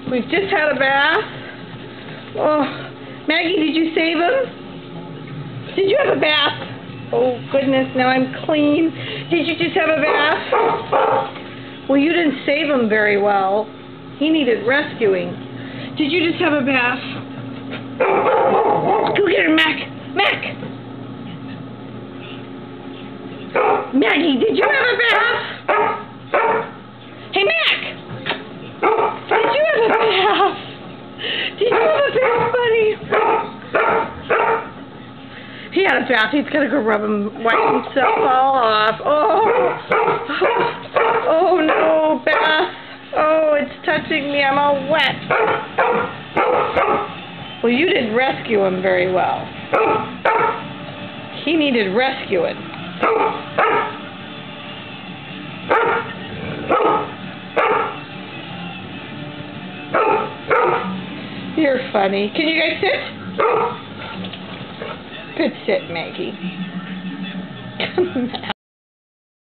We've just had a bath. Oh, Maggie, did you save him? Did you have a bath? Oh, goodness, now I'm clean. Did you just have a bath? Well, you didn't save him very well. He needed rescuing. Did you just have a bath? Go get her, Mac. Mac! Maggie, did you have a bath? Hey, Mac! Did you have a bath? Did you have a bath, buddy? He had a bath. He's got to go wipe himself all off. Oh, no, bath. Oh, it's touching me. I'm all wet. Well, you didn't rescue him very well. He needed rescuing. You're funny. Can you guys sit? Good sit, Maggie.